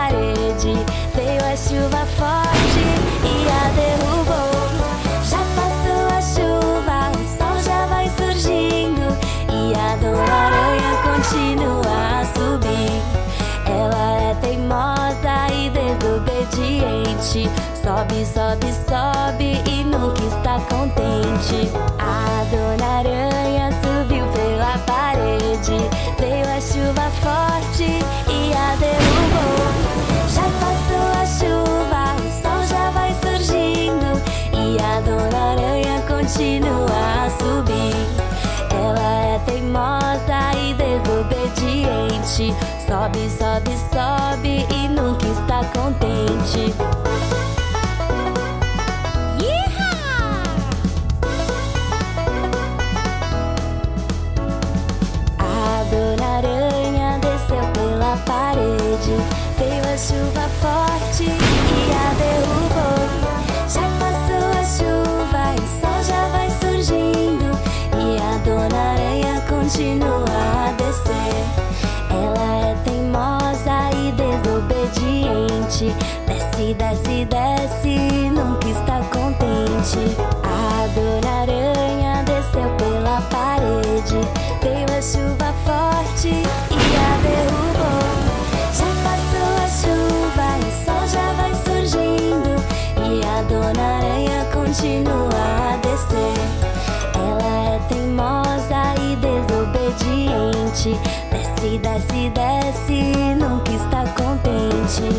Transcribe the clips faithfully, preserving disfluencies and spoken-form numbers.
parede. Veio a chuva forte e a derrubou. Já passou a chuva, o sol já vai surgindo e a Dona Aranha continua a subir. Ela é teimosa e desobediente. Sobe, sobe, sobe e nunca está contente. A Dona Aranha subiu pela parede. Veio a chuva forte e a derrubou. Já passou a chuva, o sol já vai surgindo e a Dona Aranha continua a subir. Ela é teimosa e desobediente. Sobe, sobe, sobe e nunca está contente. A Dona Aranha desceu pela parede. Veio a chuva forte e a derrubou. Já passou a chuva e o sol já vai surgindo e a Dona Aranha continua a descer. Ela é teimosa e desobediente. Desce, desce, desce, nunca está contente. A Dona Aranha desceu pela parede. Veio a chuva forte e a derrubou. Já passou a chuva e o sol já vai surgindo e a Dona Aranha continua a descer. Ela é teimosa e desobediente. Desce, desce, desce, nunca está contente.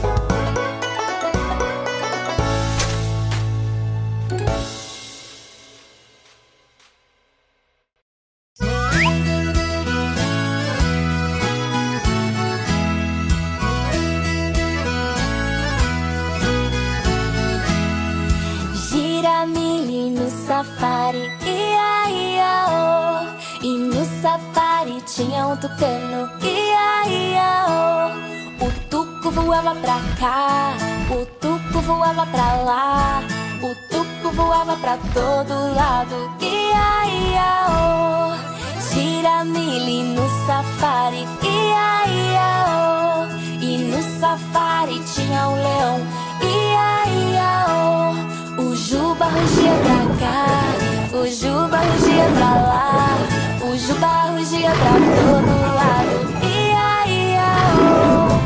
Safari, ia, ia, oh. E no safari tinha um tucano, ia, ia, oh. O tuco voava pra cá, o tuco voava pra lá, o tuco voava pra todo lado, ia, ia, oh. Giramille no safari, ia, ia, oh. E no safari tinha um leão, ia, ia, oh. O Juba rugia pra cá, o Juba rugia pra lá, o Juba rugia pra todo lado, ia, ia, oh.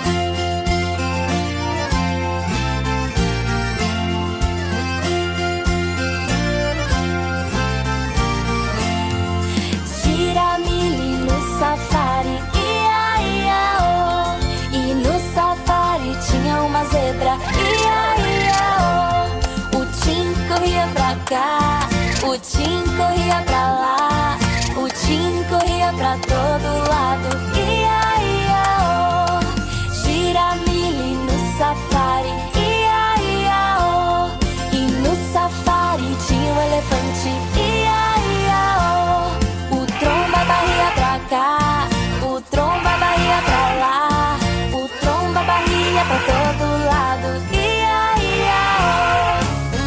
Giramille no safari, ia, ia, oh. E no safari tinha uma zebra, ia, ia, oh. O Tim corria pra cá, o Tim corria pra lá, o Tim corria pra todo lado, ia, ia, oh. Giramille no safari, ia, ia, oh. E no safari tinha um elefante, ia, ia, oh. O Tromba barria pra cá, o Tromba barria pra lá, o Tromba barria pra todo lado, ia, ia, oh.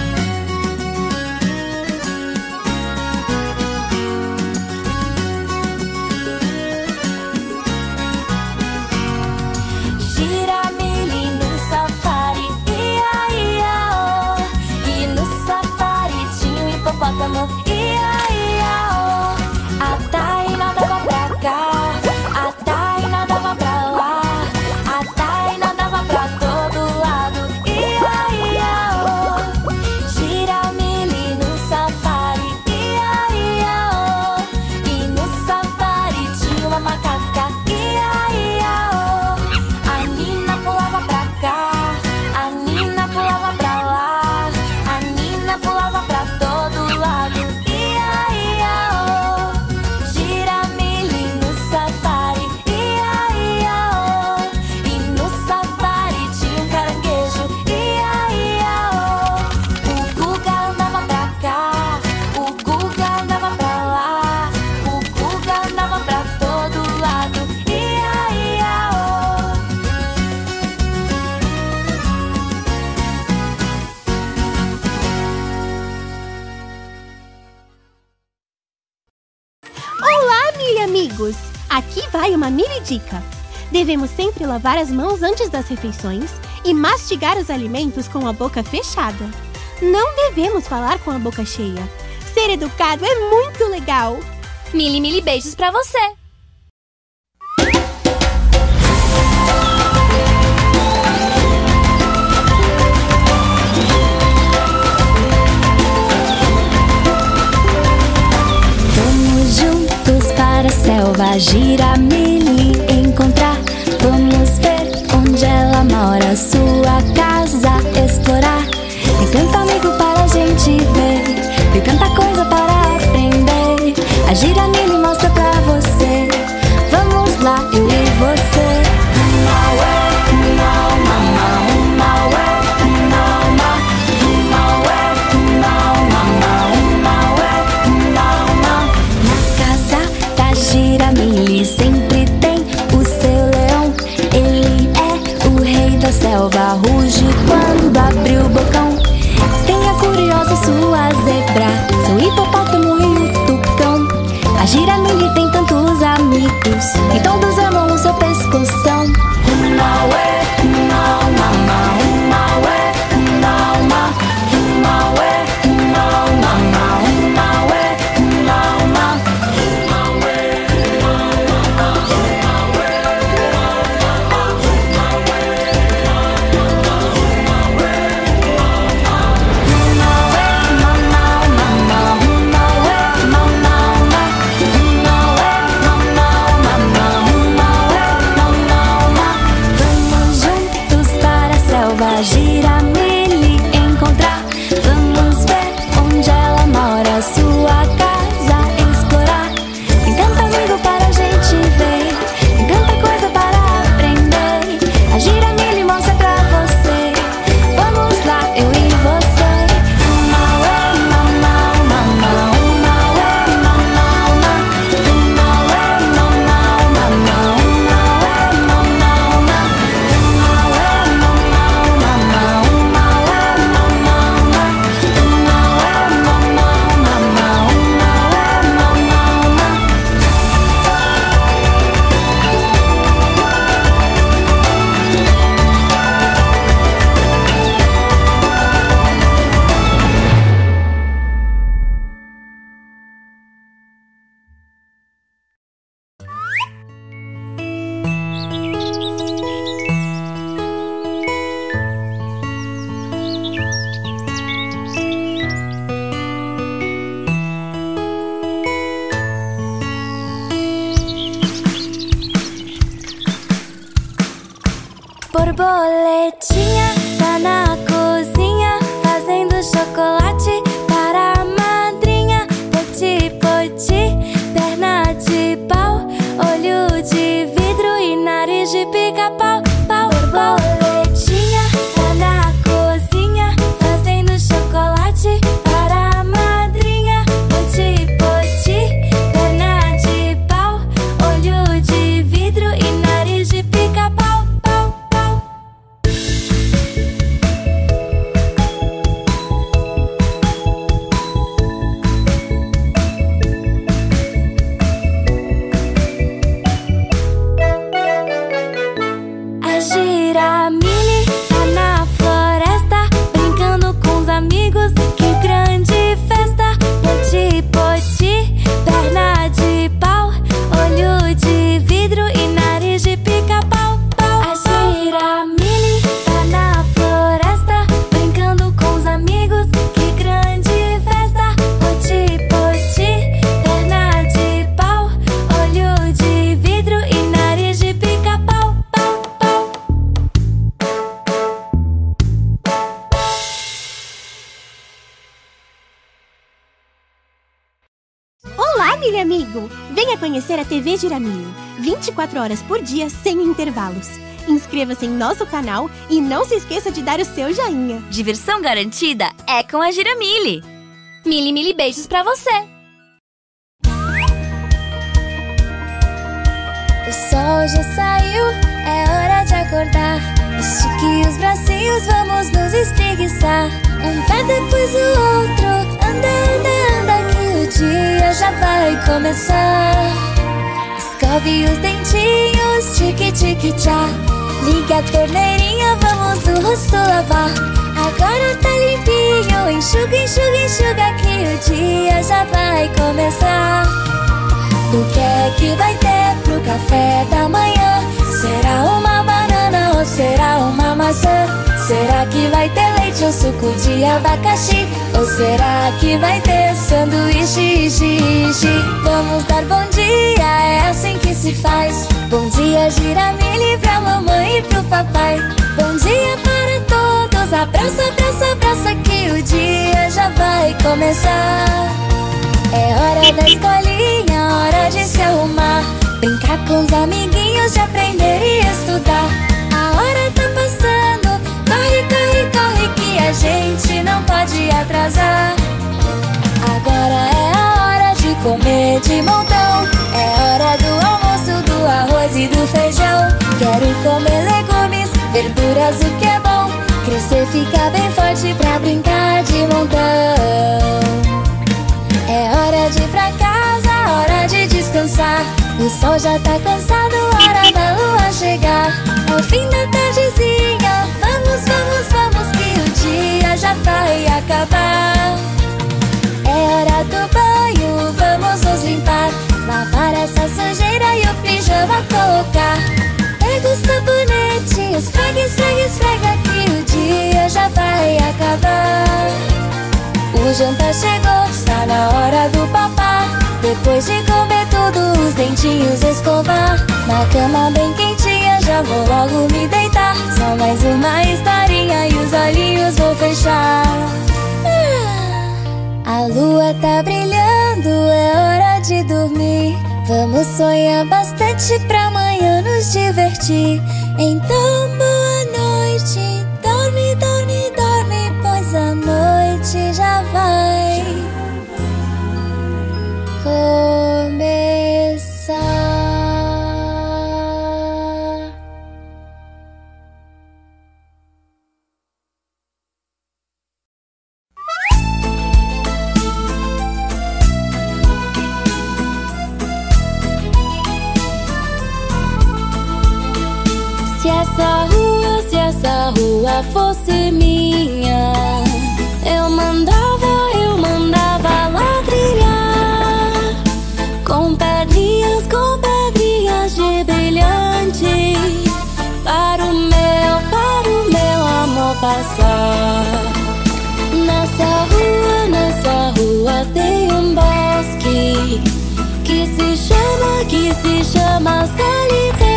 Ia, ia, oh. A Tai nadava pra cá, a Tai nadava pra lá, a Tai nadava pra todo lado, ia, ia, oh. Giramille no safari, ia, ia, oh. E no safari tinha uma macaca, ia, ia, oh. A Nina pulava pra cá, a Nina pulava pra lá, a Nina pulava pra todo lado, ia, ia, oh. Giramille no safari, ia, ia, oh. E no safari tinha um caranguejo, ia, ia, oh. O Guga andava pra cá, o Guga andava pra lá, o Guga andava pra todo lado, ia, ia, oh. Olá, mili amigos! Aqui vai uma mili dica. Devemos sempre lavar as mãos antes das refeições e mastigar os alimentos com a boca fechada. Não devemos falar com a boca cheia. Ser educado é muito legal! Mili, mili beijos pra você! Vamos juntos para a selva, Giramili encontrar. Vamos ver onde ela mora, sua casa explorar. Tem tanto amigo para a gente ver, tem tanta coisa para aprender. A Giramili mostra pra você. Vamos lá, eu e você. Uma ué, uma, uma, uma ué, uma, uma, uma ué, uma, uma, uma ué, uma, uma. Na casa da Giramili sempre tem o seu leão. Ele é o rei da selva, ruge quando abre o bocão. Tem a curiosa sua zebra, seu hipopótamo e o tucão. A Giramili tem tantos amigos e todos amam o seu pescoção. Uma ué, uma, uma, uma ué, uma, uma, uma ué, uma, uma, uma ué, uma, uma, uma ué, Giramili encontrar. Vamos ver onde ela mora, sua casa explorar. Tem tanto amigo para a gente ver, tem tanta coisa para aprender. A Giramili mostra pra você. Vamos lá, eu e você. Uma ué, uma, uma, uma, uma ué, uma, uma, uma, uma ué, uma, uma, uma, uma ué, uma, uma, uma, uma ué, uma, borboletinha tá na cozinha fazendo chocolate para a madrinha. Poti, poti, perna de pau, olho de vidro e nariz de pica-pau. Pau, borboletinha tá na cozinha fazendo chocolate para a madrinha. Poti, poti, perna de pau, olho de vidro e nariz de pica-pau. Giramili tá na floresta brincando com os amigos, que grande festa. Poti, poti, perna de pau, olho de vidro e nariz de pica-pau. A Giramili tá na floresta brincando com os amigos, que grande festa. Poti, poti, perna de pau, olho de vidro e nariz de pica-pau. Olá, Mili amigo! Venha conhecer a T V Giramili, vinte e quatro horas por dia, sem intervalos. Inscreva-se em nosso canal e não se esqueça de dar o seu joinha. Diversão garantida é com a Giramili. Mili, mili beijos pra você! O sol já saiu, é hora de acordar. Estique os bracinhos, vamos nos espreguiçar. Um pé depois o outro, anda, anda, anda, que o dia já vai começar. Escola escove os dentinhos, tique-tique-tchá. Liga a torneirinha, vamos o rosto lavar. Agora tá limpinho, enxuga, enxuga, enxuga, que o dia já vai começar. O que é que vai ter pro café da manhã? Será uma banana ou será uma maçã? Será que vai ter leite ou suco de abacaxi? Ou será que vai ter sanduíche, ixi, ixi? Vamos dar bom dia, é assim que se faz. Bom dia, Giramille, pra mamãe e pro papai. Bom dia para todos, abraça, abraça, abraça, que o dia já vai começar. É hora da escolinha, hora de se arrumar, brincar com os amiguinhos, de aprender e estudar. A hora tá passando, corre, corre, corre, que a gente não pode atrasar. Agora é a hora de comer de montão. É hora do almoço, do arroz e do feijão. Quero comer legumes, verduras, o que é bom. Crescer, ficar bem forte pra brincar de montão. É hora de ir pra casa, hora de descansar. O sol já tá cansado, hora da lua chegar. É o fim da tardezinha, vamos, vamos, vamos, que o dia já vai acabar. É hora do banho, vamos nos limpar, lavar essa sujeira e o pijama colocar. Pega o sabonete, esfrega, esfrega, esfrega, que o dia já vai acabar. O jantar chegou, está na hora do papá. Depois de comer tudo, os dentinhos escovar. Na cama bem quentinha, já vou logo me deitar. Só mais uma historinha e os olhinhos vou fechar. A lua tá brilhando, é hora de dormir. Vamos sonhar bastante pra amanhã nos divertir. Então boa noite, dorme, dorme, dorme, pois a noite já vai começar. Se essa rua, se essa rua fosse minha, eu mandava, eu mandava ladrilhar, com pedrinhas, com pedrinhas de brilhante, para o meu, para o meu amor passar. Nessa rua, nessa rua tem um bosque que se chama, que se chama solidão.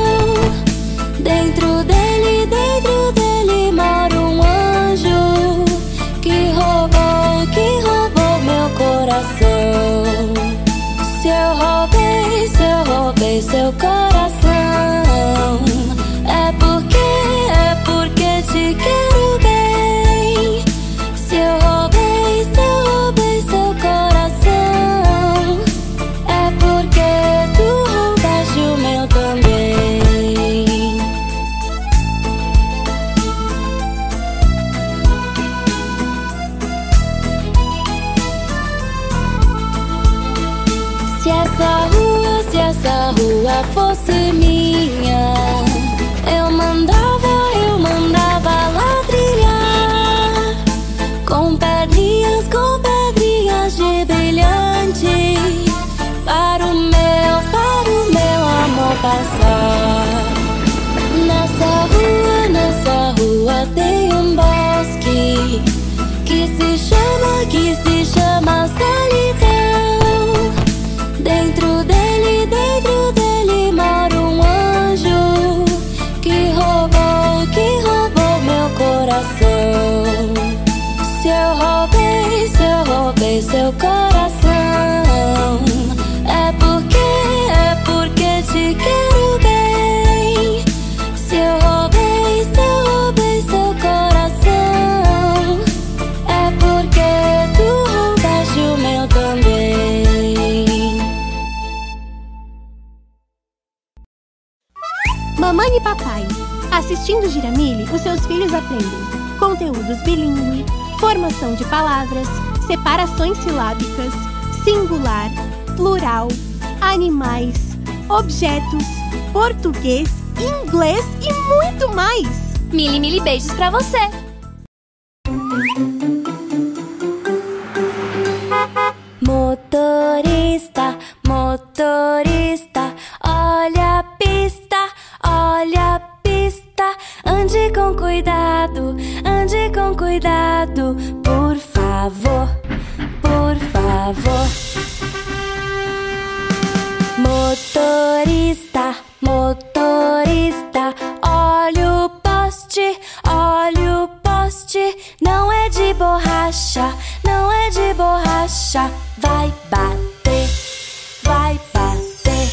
Dentro dele, dentro dele mora um anjo que roubou, que roubou meu coração. Se eu roubei, se eu roubei seu coração, é porque, é porque te quero bem. Se eu roubei, se eu roubei seu coração, é porque tu roubaste o meu também. Se essa rua, se essa rua fosse minha, eu mandava, eu mandava ladrilhar, com pedrinhas, com pedrinhas de brilhante, para o meu, para o meu amor passar. Nessa rua, nessa rua tem um bosque que se chama, que se chama solidão. Dentro dele, dentro dele mora um anjo que roubou, que roubou meu coração. Se eu roubei, se eu roubei seu coração, é porque, é porque te quero bem. Se eu roubei, se eu roubei seu coração, é porque tu roubaste o meu também. Mamãe e papai, assistindo Giramille, os seus filhos aprendem conteúdos bilíngue, formação de palavras, separações silábicas, singular, plural, animais, objetos, português, inglês e muito mais. Mili, mili beijos pra você. Motorista, motorista, olha a pista, olha a pista. Ande com cuidado, ande com cuidado, por favor, por favor. Motorista, motorista, olha o poste, olha o poste. Não é de borracha, não é de borracha. Vai bater, vai bater.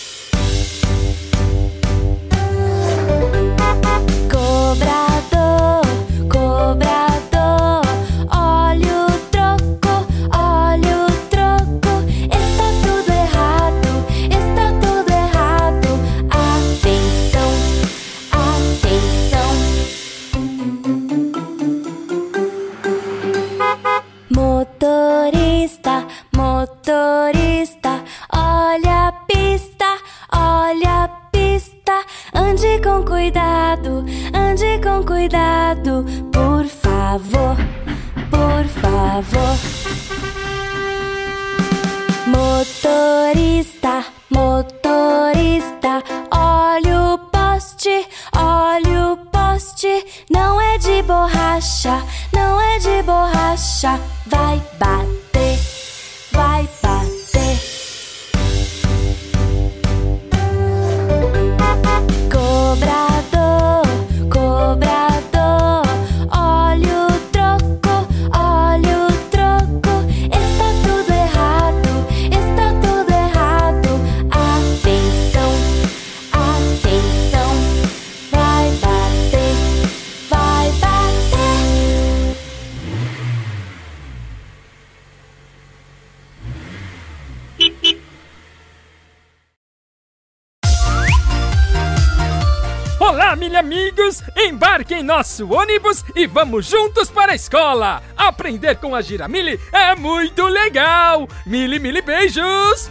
Cobrador, cobrador, olha o troco, olha o troco. Está tudo errado, está tudo errado. Atenção, atenção. Motorista, motorista, olha a pista, olha a pista. Ande com cuidado, ande com cuidado, por favor, por favor. Motorista, motorista, olha o poste, olha o poste. Não é de borracha, não é de borracha. Vai bater, vai bater. Cobrador, cobrador, olha o troco, olha o troco. Está tudo errado, está tudo errado. Atenção, atenção. Vai bater, vai bater. Olá, mili amigos! Embarque em nosso ônibus e vamos juntos para a escola! Aprender com a Giramili é muito legal! Mili, mili beijos!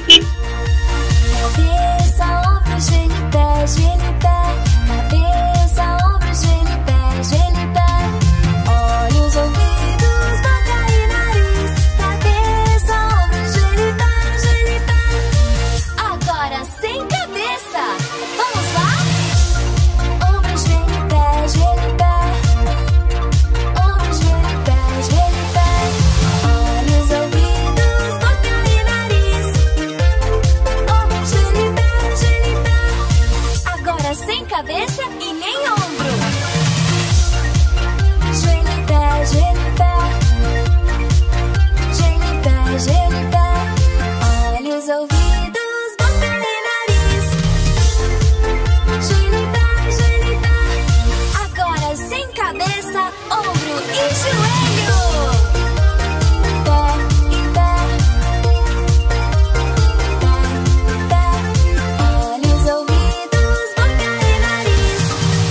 Cabeça, ombro, joelho e pé, joelho e pé. Cabeça, ombro, joelho e pé, joelho e pé. Olhos, ouvidos, boca e nariz. Cabeça, ombro, joelho e pé, joelho e pé. Agora sem cabeça. Vamos lá? Ombro, joelho e pé, joelho e pé. Ombro, joelho e pé, joelho e pé. Olhos, ouvidos, boca e nariz. Ombro, joelho e pé, joelho e pé. Agora sem cabeça e nem ombro. Joelho e pé, joelho e pé. Joelho e pé, joelho e pé. Olhos, ouvidos, boca e nariz. Joelho e pé, joelho e pé. Agora sem cabeça, ombro e joelho. Pé e pé. Pé, pé. Olhos, ouvidos, boca e nariz.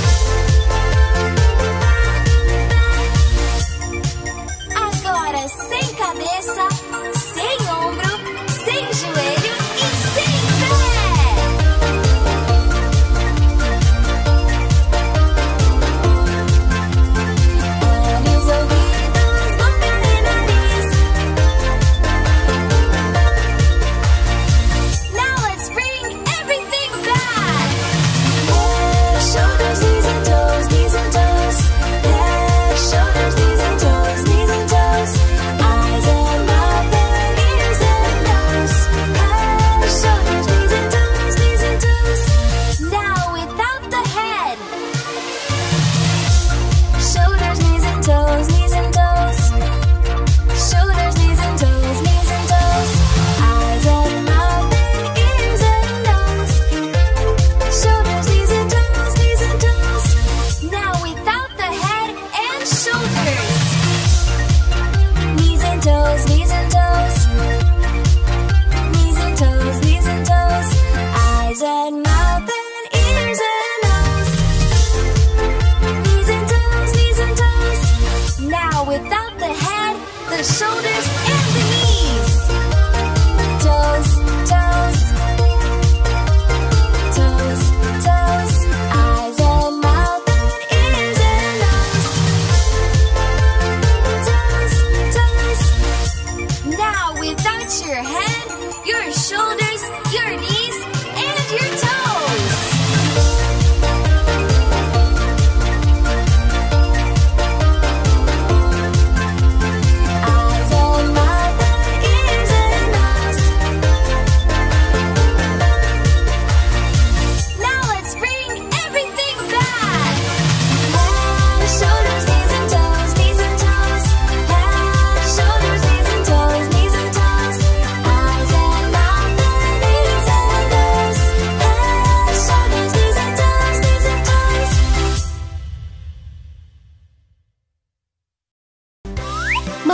Pé, pé. Agora sem cabeça, sem ombro, sem joelho e sem pé. Olhos, ouvidos, boca e nariz. Now let's bring everything back. Head, shoulders, knees and toes, knees and toes. Head, shoulders, knees and toes, knees and toes. Eyes and mouth and ears and nose. Head, shoulders, knees and toes, knees and toes. Now without the head. Shoulders, knees and toes, knees and toes. Shoulders, knees and toes, knees and toes. Eyes and mouth and ears and nose. Shoulders, knees and toes, knees and toes. Now without the head and shoulders. Knees and toes, knees and toes. Knees and toes, knees and toes. Eyes and mouth and ears and nose. Knees and toes, knees and toes. Now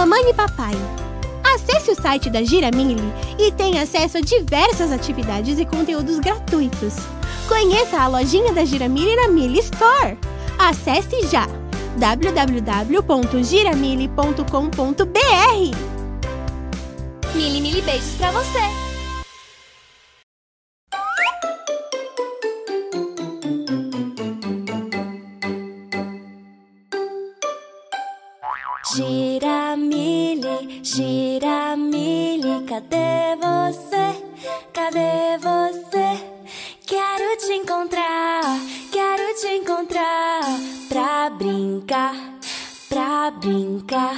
Mamãe e papai. Acesse o site da Giramille e tenha acesso a diversas atividades e conteúdos gratuitos. Conheça a lojinha da Giramille na Mille Store. Acesse já w w w ponto giramille ponto com ponto b r. Mili, mili beijos pra você! Giramille, Giramille, cadê você? Cadê você? Quero te encontrar, quero te encontrar pra brincar, pra brincar.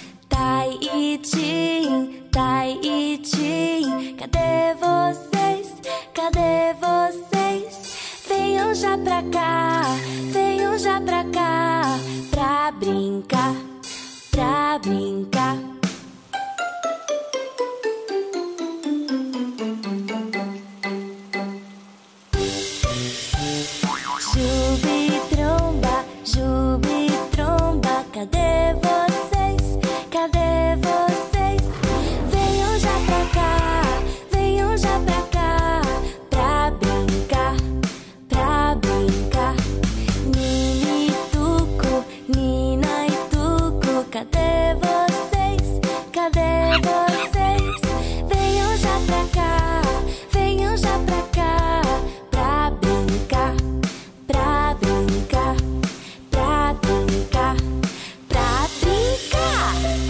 Taiitim, Taiitim, cadê vocês? Cadê vocês? Venham já pra cá, venham já pra cá pra brincar, pra brincar. Jubi-tromba, Jubi-tromba, cadê vocês? Cadê vocês? Venham já pra cá, venham já pra cá pra brincar, pra brincar. Nini, Tuco, Nina e Tuco, cadê vocês? Cadê vocês? Venham já pra cá, venham já pra cá pra brincar, pra brincar, pra brincar, pra brincar.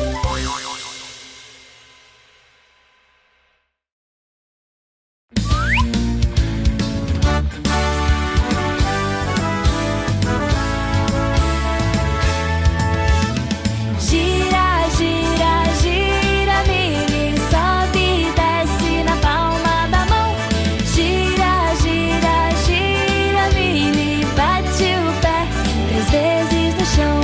Gira, gira, gira, Mili, sobe e desce na palma da mão. Gira, gira, gira, Mili, bate o pé três vezes no chão.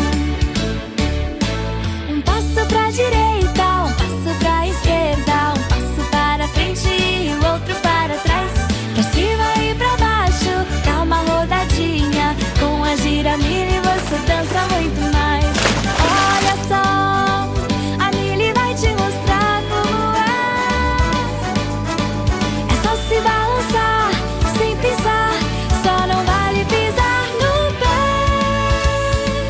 Um passo pra direita, um passo pra esquerda, um passo para frente e o outro para trás. Pra cima e pra baixo, dá uma rodadinha. Com a Giramille você dança muito mais. Olha só, a Mili vai te mostrar como é. É só se balançar, sem pisar, só não vale pisar no pé.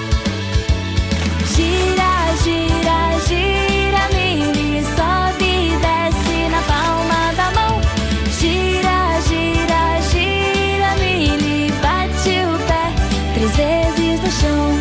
Gira, gira, gira, Mili, sobe e desce na palma da mão. Gira, gira, gira, Mili, bate o pé três vezes no chão.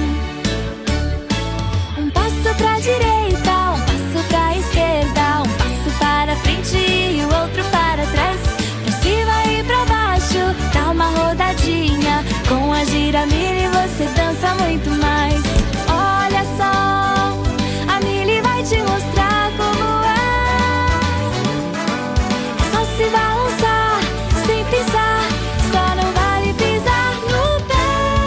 Um passo pra direita, um passo pra esquerda, um passo para frente e o outro para trás. Pra cima e pra baixo, dá uma rodadinha. Com a Giramille você dança muito mais. Olha só, a Mili vai te mostrar como é. É só se balançar, sem pisar, só não vale pisar no pé.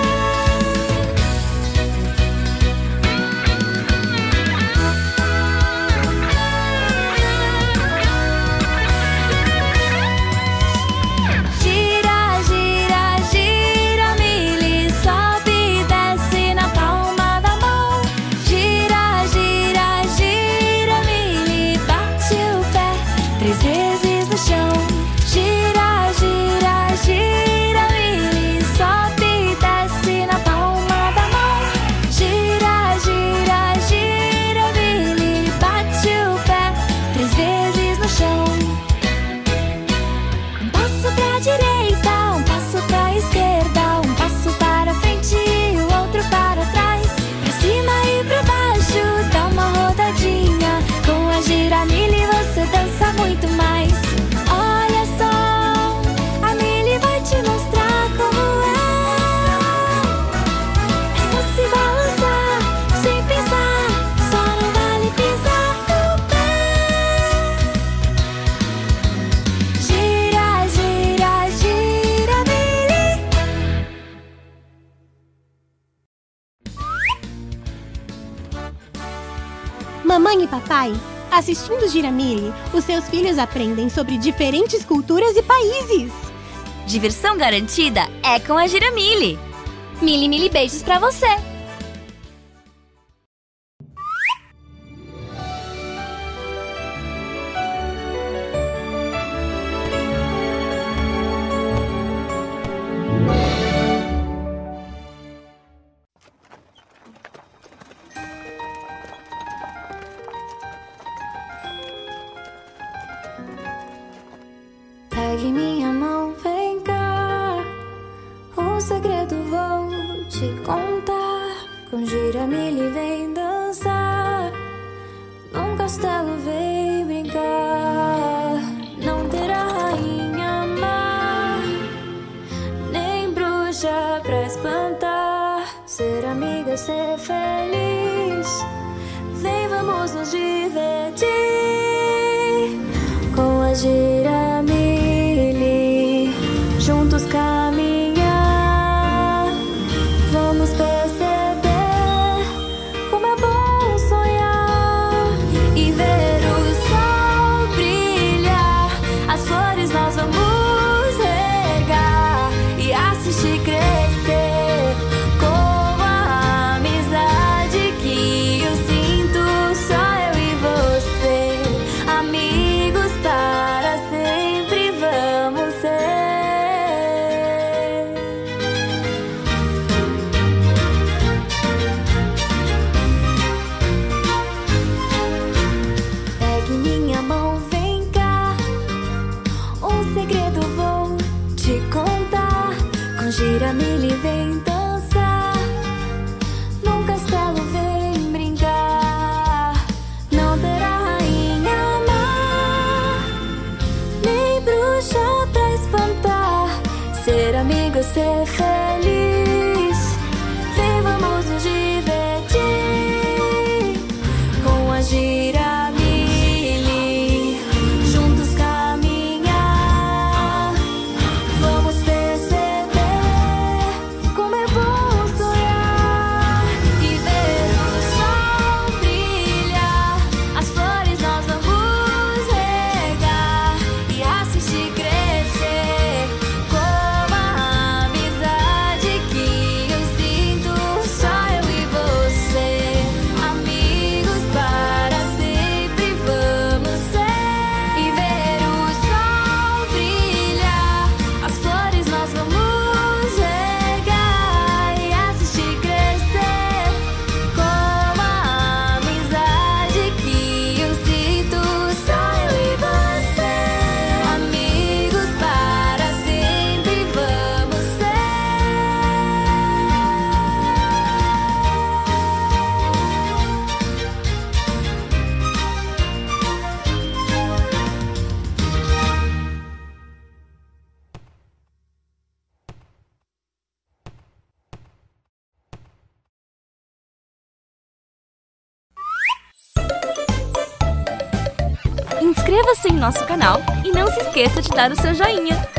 Gira, gira, gira, Mili, sobe e desce na palma da mão. Gira, gira, gira, Mili, bate o pé três vezes no chão. Gira, gira, gira, Mili, sobe e desce na palma da mão. Gira, gira, gira, Mili, bate o pé três vezes no chão. Um passo pra direita, um passo pra esquerda, um passo para frente e o outro para trás. Pra cima e pra baixo, dá uma rodadinha. Com a Giramille você dança muito mais. Olha só, a Mili vai te mostrar como é. É só se balançar, sem pisar, só não vale pisar no pé. Gira, gira, gira, Mili. Mamãe e papai, assistindo Giramille, os seus filhos aprendem sobre diferentes culturas e países. Diversão garantida é com a Giramille. Mili, mili beijos pra você! Pegue minha mão, vem cá. Um segredo vou te contar. Com Giramille vem dançar. Num castelo vem brincar. Não terá rainha má, nem bruxa pra espantar. Ser amiga é ser feliz. Vem, vamos nos divertir com a Giramille, juntos caminhar. Vamos perceber como é bom sonhar e ver o sol brilhar. As flores nós vamos regar e assistir crescer com a amizade que eu sinto. Só eu e você, amigos para sempre vamos ser. Pegue minha mão, vem cá. Um segredo vou te contar. Com Giramille vem dançar. Num castelo vem brincar. Não terá rainha má, nem bruxa pra espantar. Ser amigo é ser feliz. Vem, vamos nos divertir com a Giramille, juntos caminhar. Vamos perceber como é bom sonhar e ver o sol brilhar. As flores nós vamos regar e assistir crescer com a amizade que eu sinto. Só eu e você, amigos para sempre vamos ser. E ver o sol brilhar. As flores nós vamos regar e assistir crescer com a amizade que eu sinto. Só eu e você, amigos para sempre vamos Inscreva-se em nosso canal e não se esqueça de dar o seu joinha.